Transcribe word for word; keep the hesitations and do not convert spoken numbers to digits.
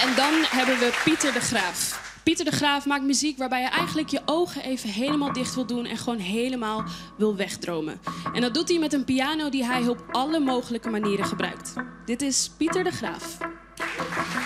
En dan hebben we Pieter de Graaf. Pieter de Graaf maakt muziek waarbij je eigenlijk je ogen even helemaal dicht wil doen en gewoon helemaal wil wegdromen. En dat doet hij met een piano die hij op alle mogelijke manieren gebruikt. Dit is Pieter de Graaf.